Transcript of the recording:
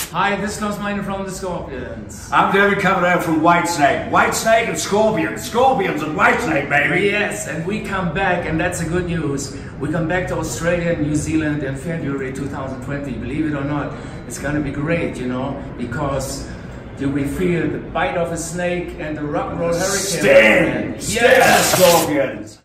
Hi, this is Klaus Meine from the Scorpions. I'm David coming out from Whitesnake. Whitesnake and Scorpions. Scorpions and Whitesnake, baby. Yes, and we come back, and that's the good news. We come back to Australia and New Zealand in February 2020. Believe it or not, it's gonna be great, you know, because you will feel the bite of a snake and the rock and roll hurricane. Stand, Scorpions.